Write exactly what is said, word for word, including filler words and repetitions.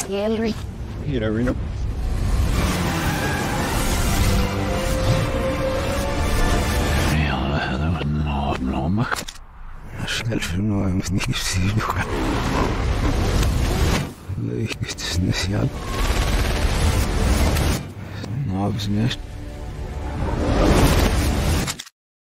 gallery. You never know. يلا هذا من أمك. أشغل في النوع مثني يسيلك. لا يكتسنس يال. نابز نشت.